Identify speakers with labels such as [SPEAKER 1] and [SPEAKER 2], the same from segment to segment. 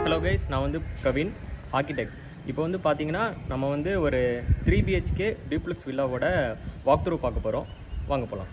[SPEAKER 1] Hello guys, நான் வந்து Praveen, architect. இப்போ வந்து பார்த்தீங்கன்னா நம்ம வந்து ஒரு 3 BHK டியூப்ளெக்ஸ் வில்லாவோட வாக் த்ரூ பார்க்க போகிறோம். வாங்க போகலாம்.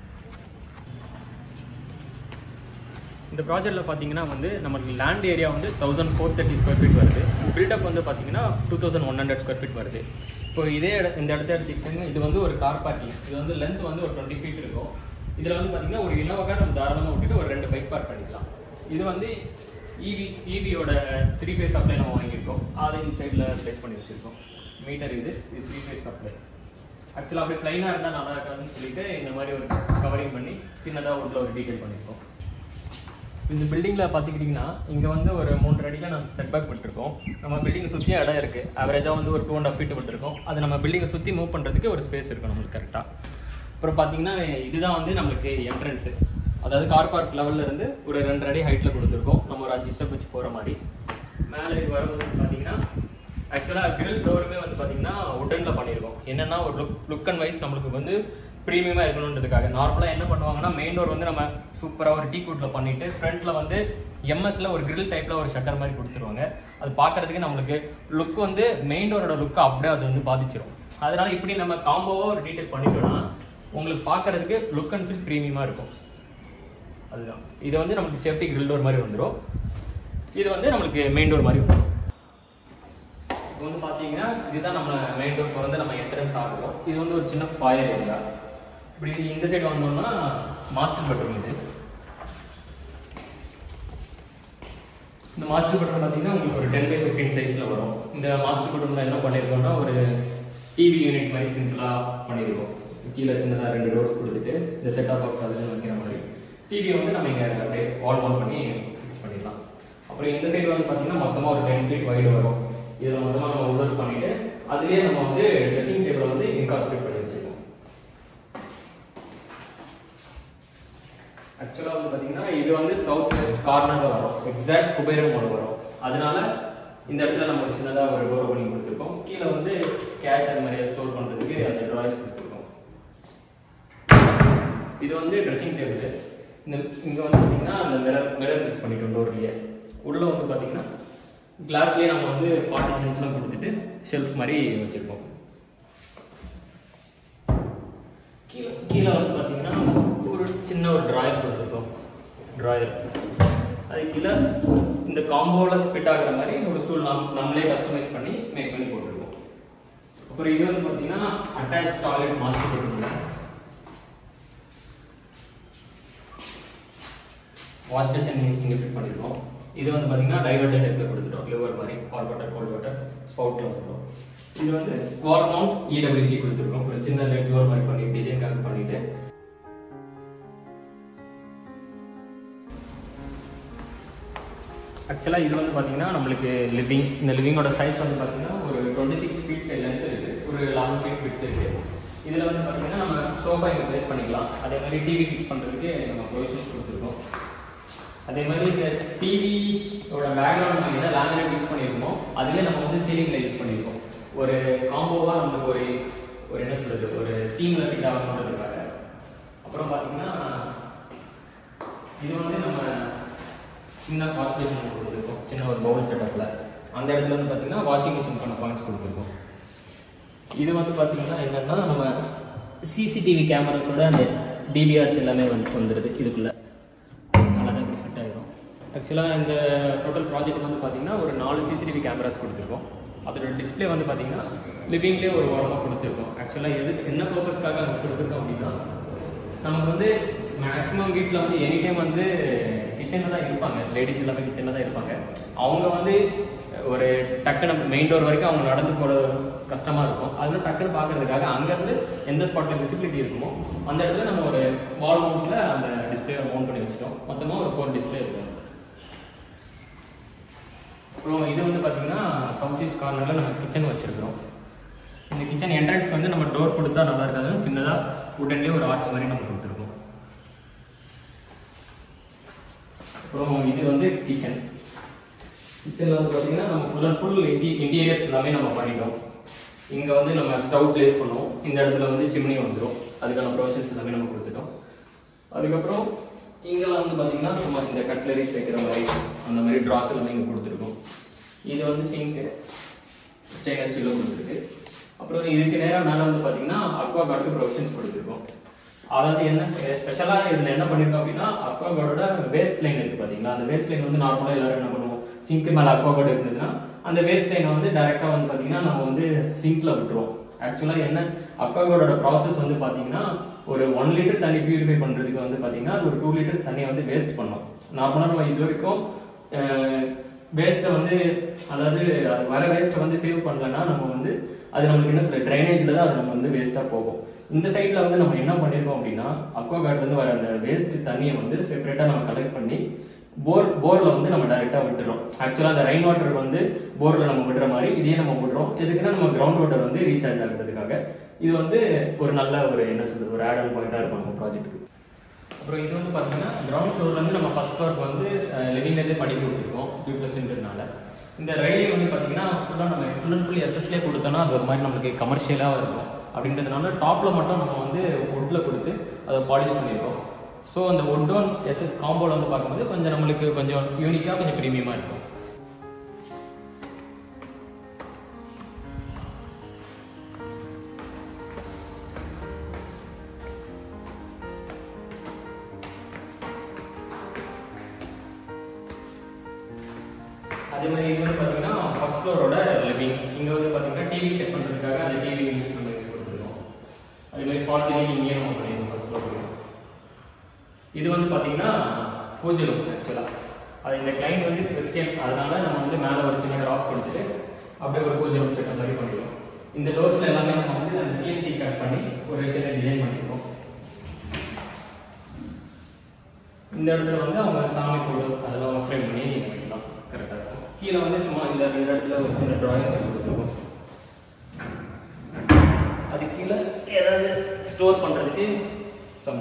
[SPEAKER 1] இந்த ப்ராஜெக்டில் பார்த்தீங்கன்னா வந்து நம்மளுக்கு லேண்ட் ஏரியா வந்து 1430 ஸ்கொயர் ஃபீட் வருது. பில்டப் வந்து பார்த்தீங்கன்னா 2100 ஸ்கொயர் ஃபீட் வருது. இப்போ இந்த இடத்த எடுத்துக்கிட்டாங்க, இது வந்து ஒரு கார் பார்க்கிங். இது வந்து லென்த் வந்து ஒரு 20 ஃபீட் இருக்கும். இதில் வந்து பார்த்தீங்கன்னா ஒரு இனோவா கார் நம்ம தாராளமாக விட்டுட்டு ஒரு 2 பைக் பார்க் பண்ணிக்கலாம். இது வந்து ஈவியோட 3 ஃபேஸ் சப்ளை நம்ம வாங்கியிருக்கோம். அதை இந்த சைடில் ப்ளேஸ் பண்ணி வச்சுருக்கோம். மீட்டர் இது 3 ஃபேஸ் சப்ளை. ஆக்சுவலாக அப்படியே ப்ளைனாக இருந்தால் நல்லா இருக்காதுன்னு சொல்லிட்டு இந்த மாதிரி ஒரு கவரிங் பண்ணி சின்னதாக உள்ள ஒரு டீட்டெயில் பண்ணியிருக்கோம். இந்த பில்டிங்கில் பார்த்துக்கிட்டிங்கன்னா இங்கே வந்து ஒரு 3 அடியில் நம்ம செட்பேக் விட்டுருக்கோம். நம்ம பில்டிங்கை சுற்றி இடம் இருக்குது. ஆவரேஜாக வந்து ஒரு 2.5 ஃபீட் விட்டுருக்கோம். அது நம்ம பில்டிங்கை சுற்றி மூவ் பண்ணுறதுக்கு ஒரு ஸ்பேஸ் இருக்கும் நம்மளுக்கு கரெக்டாக. அப்புறம் பார்த்தீங்கன்னா இதுதான் வந்து நம்மளுக்கு என்ட்ரன்ஸு. அதாவது கார் பார்க் லெவலில் இருந்து ஒரு 2 அடி ஹைட்டில் கொடுத்துருக்கோம். நம்ம ஒரு 5 ஸ்டெப் வச்சு போகிற மாதிரி. மேலே இது வரும்போது பார்த்தீங்கன்னா ஆக்சுவலாக கிரில் டோருமே வந்து பார்த்தீங்கன்னா உட்டனில் பண்ணியிருக்கோம். என்னென்னா ஒரு லுக் அண்ட் வைஸ் நம்மளுக்கு வந்து ப்ரீமியமாக இருக்கணுன்றதுக்காக. நார்மலாக என்ன பண்ணுவாங்கன்னா மெயின் டோர் வந்து நம்ம சூப்பராக ஒரு டீ கூட்டில் பண்ணிவிட்டு ஃப்ரண்ட்டில் வந்து எம்எஸ்ல ஒரு கிரில் டைப்பில் ஒரு ஷட்டர் மாதிரி கொடுத்துருவாங்க. அது பார்க்குறதுக்கு நம்மளுக்கு லுக் வந்து மெயின் டோரோட லுக்கு அப்படியே அது வந்து பாதிச்சிடும். அதனால் இப்படி நம்ம காம்போவாக ஒரு டீட்டெயில் பண்ணிட்டோம்னா உங்களுக்கு பார்க்குறதுக்கு லுக் அண்ட் ஃபீல் ப்ரீமியமாக இருக்கும். அதுதான் இது வந்து நமக்கு சேஃப்டி கிரில் டோர் மாதிரி வந்துடும். இது வந்து நம்மளுக்கு மெயின் டோர் மாதிரி வந்துடும். இப்போ வந்து பார்த்தீங்கன்னா இதுதான் நம்ம மெயின் டோர் திறந்து நம்ம என்ட்ரன்ஸ் ஆகிறோம். இது வந்து ஒரு சின்ன ஃபாயர் ஏரியா. இப்படி இந்த சைடு வந்தோம்னா மாஸ்டர் பெட்ரூம். இது இந்த மாஸ்டர் பெட்ரூம் பார்த்தீங்கன்னா உங்களுக்கு ஒரு 10x15 சைஸில் வரும். இந்த மாஸ்டர் பெட்ரூமில் என்ன பண்ணியிருக்கோம்னா ஒரு டிவி யூனிட் மாதிரி சிம்பிளாக பண்ணியிருக்கோம். கீழே சின்னதாக 2 டோர்ஸ் கொடுத்துட்டு இந்த செட்டாப் பாக்ஸ் அதில் வைக்கிற மாதிரி டிவி வந்து நம்ம இங்கே அப்படியே வால் மவுண்ட் பண்ணி ஃபிக்ஸ் பண்ணிடலாம். அப்புறம் இந்த சைடு வந்து பார்த்தீங்கன்னா மொத்தமாக ஒரு 10 ஃபீட் வைடு வரும். இதில் மொத்தமாக நம்ம உள்ளர் பண்ணிவிட்டு அதுலேயே நம்ம வந்து ட்ரெஸ்ஸிங் டேபிளை வந்து இன்கார்பரேட் பண்ணி வச்சுருக்கோம். ஆக்சுவலாக வந்து பார்த்தீங்கன்னா இது வந்து சவுத் வெஸ்ட் கார்னரில் வரும். எக்ஸாக்ட் குபேரம் மோடு வரும். அதனால இந்த இடத்துல நம்ம ஒரு சின்னதாக ஒரு டோர் பண்ணி கொடுத்துருக்கோம். கீழே வந்து கேஷ் அது மாதிரியே ஸ்டோர் பண்ணுறதுக்கு அந்த ட்ராயர்ஸ் கொடுத்துருக்கோம். இது வந்து ட்ரெஸ்ஸிங் டேபிள். இங்கே வந்து பார்த்தீங்கன்னா அந்த மிரர் ஃபிக்ஸ் பண்ணிட்டோம் டோர்லேயே. உள்ளே வந்து பார்த்தீங்கன்னா கிளாஸ்லேயே நம்ம வந்து பார்ட்டிஷன்ஸ்லாம் கொடுத்துட்டு ஷெல்ஃப் மாதிரி வச்சுருக்கோம். கீழே வந்து பார்த்தீங்கன்னா ஒரு சின்ன ஒரு ட்ராயர் கொடுத்துருக்கோம். ட்ராயர் அது கீழே இந்த காம்போவில் ஸ்பிட் ஆகிற மாதிரி ஒரு ஸ்டூல் நம்மளே கஸ்டமைஸ் பண்ணி மேக் பண்ணி போட்டுருக்கோம். அப்புறம் இது வந்து பார்த்தீங்கன்னா attach toilet master bedroom. Wash basin இங்கே ஃபிட் பண்ணியிருக்கோம். இது வந்து பார்த்தீங்கன்னா டைவர்டர் டைப்பில் கொடுத்துட்டோம். லிவர் மாதிரி ஹாட் வாட்டர் கோல்ட் வாட்டர் ஸ்பவுட்டில் வந்துடும். இது வந்து வால் மவுண்ட் EWC கொடுத்துருக்கோம். ஒரு சின்ன லெட் டோர் மாதிரி பண்ணி டிசைனுக்காக பண்ணிட்டு ஆக்சுவலாக இது வந்து பார்த்தீங்கன்னா நம்மளுக்கு லிவிங். இந்த லிவிங்கோட சைஸ் வந்து பார்த்தீங்கன்னா ஒரு 26 ஃபீட் லென்த் இருக்குது. ஒரு 11 ஃபீட் விட்த் இருக்குது. இதில் வந்து பார்த்தீங்கன்னா நம்ம சோஃபா இங்கே ப்ளேஸ் பண்ணிக்கலாம். அதே மாதிரி டிவி ஃபிக்ஸ் பண்ணுறதுக்கு நம்ம ப்ரொவிஷன்ஸ் கொடுத்துருக்கோம். அதே மாதிரி இந்த டிவியோட பேக்ரவுண்ட் நம்ம என்ன லேமினேட் யூஸ் பண்ணியிருக்கோமோ அதுலேயே நம்ம வந்து சீலிங்கில் யூஸ் பண்ணியிருக்கோம். ஒரு காம்போவாக நமக்கு ஒரு என்ன சொல்கிறது ஒரு தீமில் ஃபிட் ஆகணுன்றதுக்காக. அப்புறம் பார்த்தீங்கன்னா இது வந்து நம்ம சின்ன வாஷ் பேஷன் கொடுத்துருக்கோம். சின்ன ஒரு பவுல் செட்டப்பில். அந்த இடத்துல வந்து பார்த்தீங்கன்னா வாஷிங் மிஷினுக்கான பாயிண்ட்ஸ் கொடுத்துருக்கோம். இது வந்து பார்த்தீங்கன்னா என்னென்னா நம்ம CCTV கேமராஸோட அந்த DVRs எல்லாமே வந்துடுது இதுக்குள்ளே. ஆக்சுவலாக இந்த டோட்டல் ப்ராஜெக்ட் வந்து பார்த்தீங்கன்னா ஒரு 4 CCTV கேமராஸ் கொடுத்துருக்கோம். அதோட டிஸ்பிளே வந்து பார்த்தீங்கன்னா லிவிங்லேயே ஒரு ஓரமாக கொடுத்துருக்கோம். ஆக்சுவலாக என்ன பர்பஸ்க்காக அங்கே கொடுத்துருக்கோம் அப்படின்னா நமக்கு வந்து மேக்ஸிமம் வீட்டில் வந்து எனி டைம் வந்து கிச்சனில் தான் இருப்பாங்க. லேடிஸ் எல்லாமே கிச்சனில் தான் இருப்பாங்க. அவங்க வந்து ஒரு டக்குன்னு மெயின் டோர் வரைக்கும் அவங்க நடந்து போகிறது கஷ்டமாக இருக்கும். அதனால டக்குன்னு பார்க்குறதுக்காக அங்கேருந்து எந்த ஸ்பாட்டில் விசிபிலிட்டி இருக்குமோ அந்த இடத்துல நம்ம ஒரு வால் மவுண்டில் அந்த டிஸ்பிளே மவுண்ட் பண்ணி வச்சுட்டோம். மொத்தமாக ஒரு 4 டிஸ்பிளே இருக்கும். அப்புறம் இது வந்து பார்த்தீங்கன்னா சவுத் ஈஸ்ட் கார்னரில் நம்ம கிச்சன் வச்சுருக்கிறோம். இந்த கிச்சன் என்ட்ரன்ஸ்க்கு வந்து நம்ம டோர் கொடுத்தா நல்லா இருக்காதுன்னு சின்னதாக உடனே ஒரு ஆர்ச் மாதிரி நம்ம கொடுத்துருக்கோம். அப்புறம் இது வந்து கிச்சனில் வந்து பார்த்தீங்கன்னா நம்ம ஃபுல் அண்ட் ஃபுல் இன்டீரியர்ஸ் எல்லாமே நம்ம பண்ணிட்டோம். இங்கே வந்து நம்ம ஸ்டவ் பிளேஸ் பண்ணுவோம். இந்த இடத்துல வந்து சிம்னி வந்துடும். அதுக்கான ப்ரொவிஷன்ஸ் எல்லாமே நம்ம கொடுத்துட்டோம். அதுக்கப்புறம் இங்கே வந்து பார்த்தீங்கன்னா சும்மா இந்த கட்லரிஸ் வைக்கிற மாதிரி அந்த மாதிரி ட்ராஸ் எல்லாமே இங்கே கொடுத்துருக்கோம். இது வந்து சிங்க் ஸ்டெயின்லெஸ் ஸ்டீலில் கொடுத்துருக்கு. அப்புறம் இதுக்கு நேராக மேலே வந்து பார்த்தீங்கன்னா அக்வா கார்டுக்கு ப்ரொவிஷன்ஸ் கொடுத்துருக்கோம். அதாவது என்ன ஸ்பெஷலாக இதில் என்ன பண்ணியிருக்கோம் அப்படின்னா அக்வா கார்டோட வேஸ்ட் லைன் இருக்குது பார்த்தீங்களா, அந்த வேஸ்ட் லைன் வந்து நார்மலாக எல்லாரும் என்ன பண்ணுவோம், சிங்க்கு மேலே அக்வா கார்டு இருந்ததுன்னா அந்த வேஸ்ட் லைனை வந்து டேரெக்டாக வந்து பார்த்தீங்கன்னா நம்ம வந்து சிங்கில் விட்டுருவோம். ஆக்சுவலாக என்ன அக்வா கார்டோட ப்ராசஸ் வந்து பார்த்தீங்கன்னா ஒரு 1 லிட்டர் தண்ணி பியூரிஃபை பண்ணுறதுக்கு வந்து பார்த்தீங்கன்னா அது ஒரு 2 லிட்டர் தண்ணியை வந்து வேஸ்ட் பண்ணோம். நார்மலாக நம்ம இது வரைக்கும் வேஸ்ட்டை வந்து அதாவது வர வேஸ்ட்டை வந்து சேவ் பண்ணலன்னா நம்ம வந்து அது நம்மளுக்கு என்ன சொல்ல ட்ரைனேஜில் தான் அது நம்ம வந்து வேஸ்ட்டாக போகும். இந்த சைடில் வந்து நம்ம என்ன பண்ணியிருக்கோம் அப்படின்னா அக்வா கார்ட்லேருந்து வர அந்த வேஸ்ட் தண்ணியை வந்து செப்பரேட்டாக நம்ம கலெக்ட் பண்ணி போரில் வந்து நம்ம டைரெக்டாக விட்டுறோம். ஆக்சுவலாக அந்த ரெயின் வாட்டர் வந்து போரில் நம்ம விடுற மாதிரி இதே நம்ம விடுறோம். எதுக்குன்னா நம்ம கிரவுண்ட் வாட்டர் வந்து ரீசார்ஜ் ஆகுறதுக்காக. இது வந்து ஒரு நல்ல ஒரு என்ன சொல்றது ஒரு ஆட் ஆன் பாயிண்டாக இருக்கும் நம்ம ப்ராஜெக்ட்டுக்கு. அப்புறம் இது வந்து பார்த்தீங்கன்னா கிரவுண்ட் ஃப்ளோர்லேருந்து நம்ம ஃபர்ஸ்ட் ஃப்ளோருக்கு வந்து லிவிங்லேருந்தே பண்ணி கொடுத்துருக்கோம் டூப்ளெக்ஸ்ன்றதுனால. இந்த ரயிலே வந்து பார்த்தீங்கன்னா ஃபுல்லாக நம்ம ஃபுல் அண்ட் ஃபுல் எஸ்எஸ்லேயே கொடுத்தோன்னா அது ஒரு மாதிரி நம்மளுக்கு கமர்ஷியலாக இருக்கும். அப்படின்றதுனால டாப்பில் மட்டும் நம்ம வந்து வுட்டில் கொடுத்து அதை பாலிஷ் பண்ணியிருக்கோம். ஸோ அந்த வுட் எஸ்எஸ் காம்போவில் வந்து பார்க்கும்போது கொஞ்சம் நம்மளுக்கு கொஞ்சம் யூனிக்காக கொஞ்சம் ப்ரீமியமாக இருக்கும். அதே மாதிரி இது வந்து பார்த்தீங்கன்னா ஃபர்ஸ்ட் ஃப்ளோரோட லிவிங். இங்கே வந்து பார்த்தீங்கன்னா டிவி செட் பண்ணுறதுக்காக அந்த டிவி யூஸ் பண்ணி கொடுத்துருக்கோம். அதே மாதிரி ஃபால் சீலிங் இங்கேயே நம்ம பண்ணியிருக்கோம் ஃபர்ஸ்ட் ஃப்ளோர். இது வந்து பார்த்தீங்கன்னா பூஜை ரூம். ஆக்சுவலாக அது இந்த கிளைண்ட் வந்து கிறிஸ்டியன், அதனால நம்ம வந்து மேலே ஒரு சின்ன கிராஸ் கொடுத்துட்டு அப்படியே ஒரு பூஜை ரூம் செட் மாதிரி பண்ணிடுவோம். இந்த டோர்ஸில் எல்லாமே நம்ம வந்து அந்த சிஎன்சி கட் பண்ணி ஒரு சின்ன டிசைன் பண்ணியிருக்கோம். இந்த இடத்துல வந்து அவங்க சாமி ஃபோட்டோஸ் அதெல்லாம் அவங்க ஃப்ரேம் பண்ணி வைக்கலாம், கரெக்டாக இருக்கும். கீழே வந்து சும்மா இந்த இடத்துல ஒரு சின்ன ட்ராயிங் கொடுத்துருக்கோம். அது கீழே ஏதாவது ஸ்டோர் பண்ணுறதுக்கு சம்.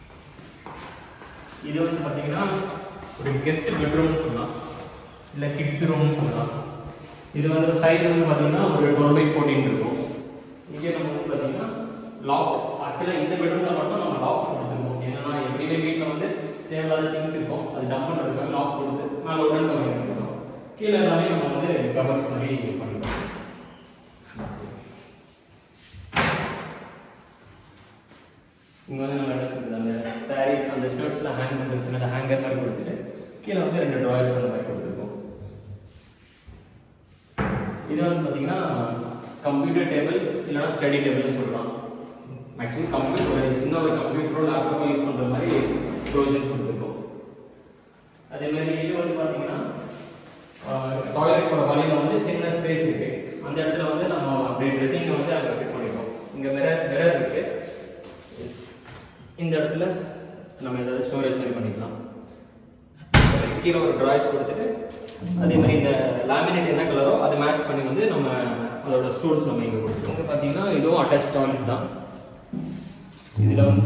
[SPEAKER 1] இது வந்து பார்த்தீங்கன்னா ஒரு கெஸ்ட் பெட்ரூம்னு சொல்லலாம், இல்லை கிட்ஸ் ரூம்னு சொல்லலாம். இது வந்து சைஸ் வந்து பார்த்தீங்கன்னா ஒரு 12x14 இருக்கும். இங்கே நம்ம வந்து பார்த்தீங்கன்னா லாஃப்ட். ஆக்சுவலாக இந்த பெட்ரூமில் மட்டும் நம்ம லாஃப்ட் கொடுத்துருக்கோம். ஏன்னா எப்படியுமே வீட்டில் வந்து தேவையில்லாத திங்ஸ் இருக்கும், அது டம்ப் பண்ணுறதுக்காக லாஃப்ட் கொடுத்து மேலே உடன் கவர் பண்ணிக்கிறோம். கீழே எல்லாமே நம்ம வந்து கவர்ஸ் மாதிரி பண்ணிக்கிறோம். இங்கே வந்து நம்ம என்ன சொல்கிறது அந்த சாரீஸ் அந்த ஷர்ட்ஸில் ஹேங் பண்ணுறது அந்த ஹேங்கர் மாதிரி கொடுத்துட்டு கீழே வந்து 2 ட்ராயர்ஸ் அந்த மாதிரி கொடுத்துருக்கோம். இது வந்து பார்த்தீங்கன்னா கம்ப்யூட்டர் டேபிள் இல்லைனா ஸ்டடி டேபிள்னு சொல்லலாம். மேக்ஸிமம் கம்ப்யூட்டர் ஒரு சின்ன ஒரு கம்ப்யூட்டரோ லேப்டாப்போ யூஸ் பண்ணுற மாதிரி ப்ரொவிஷன் கொடுத்துருக்கோம். அதே மாதிரி இது வந்து பார்த்தீங்கன்னா டாய்லெட் போகிற வழியில் வந்து சின்ன ஸ்பேஸ் இருக்குது. அந்த இடத்துல வந்து நம்ம அப்படியே ட்ரெஸ்ஸிங்கை வந்து அங்கே ஃபிட் பண்ணிடுவோம். இங்கே மிரர் இருக்குது. இந்த இடத்துல நம்ம ஏதாவது ஸ்டோரேஜ் மாதிரி பண்ணிக்கலாம். கீழே ஒரு ட்ராய்ஸ் கொடுத்துட்டு அதே மாதிரி இந்த லேமினேட் என்ன கலரோ அதை மேட்ச் பண்ணி வந்து நம்ம அதோட ஸ்டூல்ஸ் நம்ம இங்கே கொடுத்துருவோம். இங்கே பார்த்தீங்கன்னா இதுவும் அட்டாச் டாய்லெட் தான். இதில் வந்து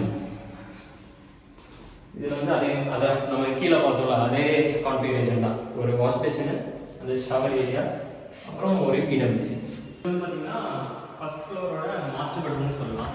[SPEAKER 1] அதே அதான் நம்ம கீழே பார்த்தோம்ல அதே கான்ஃபிகரேஷன் தான். ஒரு வாஷ் பேஷனு, அந்த ஷவர் ஏரியா, அப்புறம் ஒரு பிடபிள்யூசி. இது வந்து பார்த்தீங்கன்னா ஃபர்ஸ்ட் ஃப்ளோரோட மாஸ்டர் பெட்ரூம்னு சொல்லலாம்.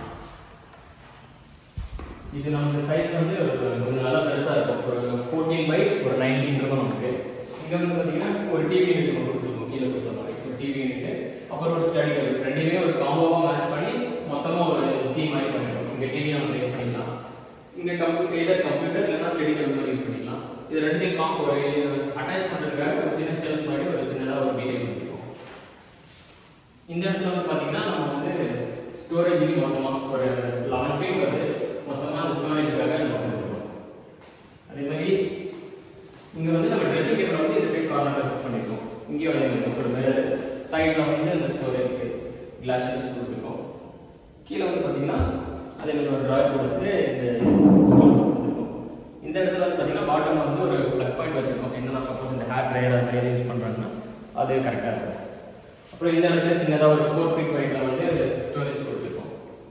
[SPEAKER 1] இது நமக்கு சைஸ் வந்து கொஞ்சம் நல்லா பெருசாக இருக்கும். ஒரு 14x19 இருக்கும் நமக்கு. இங்கே வந்து பார்த்தீங்கன்னா ஒரு டிவி யூனிட் நம்ம கொடுத்துருக்கோம். கீழே கொடுத்த மாதிரி ஒரு டிவி யூனிட், அப்புறம் ஒரு ஸ்டடி டேபிள். ரெண்டுமே ஒரு காம்போவாக மேட்ச் பண்ணி மொத்தமாக ஒரு தீம் மாதிரி பண்ணிடுவோம். இங்கே டிவி நம்ம யூஸ் பண்ணிக்கலாம். இங்கே கம்ப்யூட்டர் இல்லைனா ஸ்டடி டேபிள் மாதிரி யூஸ் பண்ணிக்கலாம். இது ரெண்டுத்தையும் ஒரு அட்டாச் பண்ணுறதுக்காக ஒரு சின்ன ஷெல்ஃப் மாதிரி ஒரு சின்னதாக ஒரு டீடைல் பண்ணிருக்கோம். இந்த இடத்துல வந்து பார்த்தீங்கன்னா நம்ம வந்து ஸ்டோரேஜுக்கு மொத்தமாக ஒரு 11 ஃபீட் வருது. மொத்தமாக அந்த ஸ்டோரேஜுக்காக நம்ம கொடுத்துருக்கோம். அதே மாதிரி இங்கே வந்து நம்ம ட்ரெஸ்ஸிங் டேபிள் வந்து இந்த சைட் கார்னரில் யூஸ் பண்ணியிருக்கோம். இங்கேயும் அதே மாதிரி ஒரு மிரர் சைடில் வந்து இந்த ஸ்டோரேஜ்க்கு கிளாஸ் யூஸ் கொடுத்துருக்கோம். கீழே வந்து பார்த்தீங்கன்னா அதே மாதிரி ஒரு ட்ராயர் கொடுத்துட்டு இந்த ஸ்டோன்ஸ் கொடுத்துருக்கோம். இந்த இடத்துல வந்து பார்த்தீங்கன்னா பாட்டமில் வந்து ஒரு ப்ளக் பாயிண்ட் வச்சுருக்கோம். என்னென்ன சப்போஸ் இந்த ஹேர் ட்ரையர் அது மாதிரி யூஸ் பண்ணுறாங்கன்னா அது கரெக்டாக இருக்கும். அப்புறம் இந்த இடத்துல சின்னதாக ஒரு 4 ஃபீட் வைட்டில் வந்து ஸ்டோரேஜ் கொடுத்துருக்கோம்.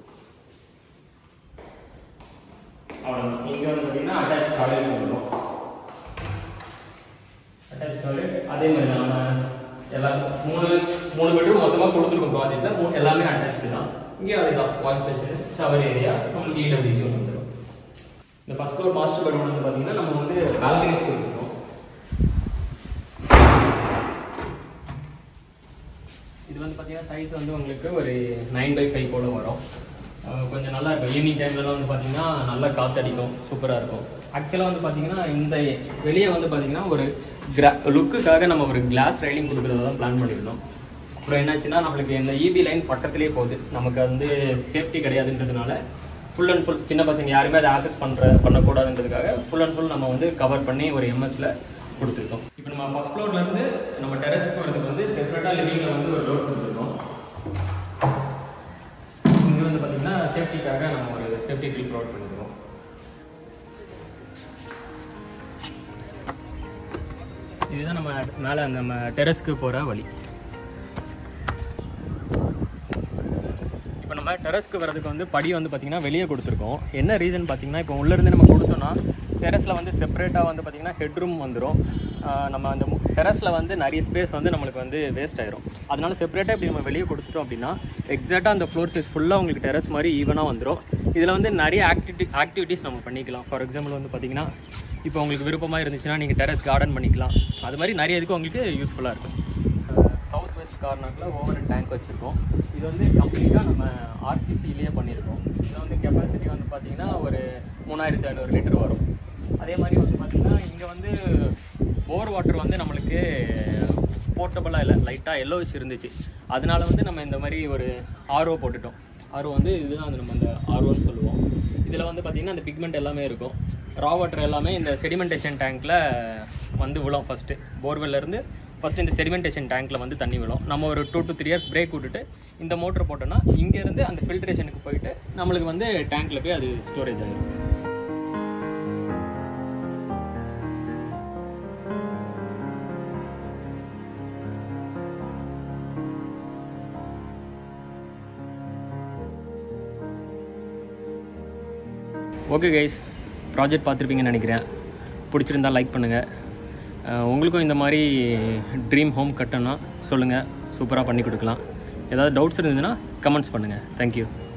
[SPEAKER 1] அவ்வளோதான். இங்கே வந்து பார்த்தீங்கன்னா அட்டாச் டாய்லெட் வந்துடும். அட்டாச் டாய்லெட் அதே மாதிரி நம்ம எல்லாம் மூணு பெட்ரூம் மொத்தமாக கொடுத்துருக்கோம் ப்ராஜெக்டில். எல்லாமே அட்டாச்சு தான். இங்கே அதே தான் வாஷ் பேஷன், ஷவர் ஏரியா, நம்மளுக்கு இடபிள்யூசி வந்துடும். இந்த ஃபர்ஸ்ட் ஃப்ளோர் மாஸ்டர் பெட்ரூம் வந்து பார்த்தீங்கன்னா நம்ம வந்து பால்கனிஸ் கொடுத்துருக்கோம். இது வந்து பார்த்தீங்கன்னா சைஸ் வந்து உங்களுக்கு ஒரு 9x5 போல வரும். கொஞ்சம் நல்லா இருக்கும். ஈவினிங் டைம்லலாம் வந்து பார்த்தீங்கன்னா நல்லா காற்றடிக்கும், சூப்பராக இருக்கும். ஆக்சுவலாக வந்து பார்த்தீங்கன்னா இந்த வெளியே வந்து பார்த்தீங்கன்னா ஒரு லுக்குக்காக நம்ம ஒரு கிளாஸ் ரைலிங் கொடுக்குறத தான் பிளான் பண்ணியிருந்தோம். அப்புறம் என்னாச்சுன்னா நம்மளுக்கு இந்த இபி லைன் பக்கத்துலேயே போகுது, நமக்கு வந்து சேஃப்டி கிடையாதுன்றதுனால ஃபுல் அண்ட் ஃபுல் சின்ன பசங்க யாருமே அதை ஆக்சஸ் பண்ணக்கூடாதுன்றதுக்காக ஃபுல் அண்ட் ஃபுல் நம்ம வந்து கவர் பண்ணி ஒரு எம்எஸ்ல கொடுத்துருக்கோம். இப்போ நம்ம ஃபர்ஸ்ட் ஃப்ளோர்லேருந்து நம்ம டெரஸ்க்கு வரதுக்கு வந்து செப்பரேட்டாக லிவிங்கில் வந்து ஒரு டோர் கொடுத்துருக்கோம். இங்கே வந்து பார்த்தீங்கன்னா சேஃப்டிக்காக நம்ம ஒரு சேஃப்டி கிரில் ப்ரொவைட் பண்ணியிருக்கோம். இதுதான் நம்ம மேலே நம்ம டெரஸ்க்கு போகிற வழி. இப்போ நம்ம டெரஸ்க்கு வரதுக்கு வந்து படி வந்து பார்த்திங்கன்னா வெளியே கொடுத்துருக்கோம். என்ன ரீசன் பார்த்திங்கன்னா இப்போ உள்ளேருந்து நம்ம கொடுத்தோன்னா டெரஸில் வந்து செப்பரேட்டாக வந்து பார்த்திங்கன்னா ஹெட்ரூம் வந்துடும். நம்ம அந்த டெரஸில் வந்து நிறைய ஸ்பேஸ் வந்து நம்மளுக்கு வந்து வேஸ்ட் ஆயிரும். அதனால செப்பரேட்டாக இப்படி நம்ம வெளியே கொடுத்துட்டோம் அப்படின்னா எக்ஸாக்டாக அந்த ஃப்ளோர் ஸ்பேஸ் ஃபுல்லாக உங்களுக்கு டெரஸ் மாதிரி ஈவனாக வந்துடும். இதில் வந்து நிறைய ஆக்டிவிட்டீஸ் நம்ம பண்ணிக்கலாம். ஃபார் எக்ஸாம்பிள் வந்து பார்த்திங்கன்னா இப்போ உங்களுக்கு விருப்பமாக இருந்துச்சுன்னா நீங்கள் டெரஸ் கார்டன் பண்ணிக்கலாம். அது மாதிரி நிறைய இதுக்கு உங்களுக்கு யூஸ்ஃபுல்லாக இருக்கும். சவுத் வெஸ்ட் கார்னரில் ஓவர் டேங்க் வச்சுருக்கோம். இது வந்து கம்ப்ளீட்டாக நம்ம ஆர்சிசிலேயே பண்ணியிருக்கோம். இதில் வந்து கெப்பாசிட்டி வந்து பார்த்திங்கன்னா ஒரு 3500 லிட்டர் வரும். அதே மாதிரி வந்து பார்த்திங்கன்னா இங்கே வந்து போர் வாட்டர் வந்து நம்மளுக்கு போர்ட்டபுளாக இல்லை, லைட்டாக எல்லோவிஷ் இருந்துச்சு. அதனால வந்து நம்ம இந்த மாதிரி ஒரு ஆர்ஓ போட்டுட்டோம். ஆர்ஓ வந்து இதுதான் வந்து நம்ம அந்த ஆர்ஓன்னு சொல்லுவோம். இதில் வந்து பார்த்திங்கன்னா அந்த பிக்மெண்ட் எல்லாமே இருக்கும். ரா வாட்டர் எல்லாமே இந்த செடிமெண்டேஷன் டேங்க்கில் வந்து விழும். போர்வெல்லேருந்து ஃபஸ்ட்டு இந்த செடிமெண்டேஷன் டேங்க்கில் வந்து தண்ணி விழும். நம்ம ஒரு 2 to 3 years பிரேக் விட்டுட்டு இந்த மோட்டர் போட்டோன்னா இங்கேருந்து அந்த ஃபில்ட்ரேஷனுக்கு போயிட்டு நம்மளுக்கு வந்து டேங்க்கில் போய் அது ஸ்டோரேஜ் ஆகிடும். ஓகே கைஸ், ப்ராஜெக்ட் பார்த்துருப்பீங்கன்னு நினைக்கிறேன். பிடிச்சிருந்தால் லைக் பண்ணுங்கள். உங்களுக்கும் இந்த மாதிரி ட்ரீம் ஹோம் கட்டணும்னா சொல்லுங்கள், சூப்பராக பண்ணி கொடுக்கலாம். ஏதாவது டவுட்ஸ் இருந்ததுன்னா கமெண்ட்ஸ் பண்ணுங்கள். தேங்க்யூ.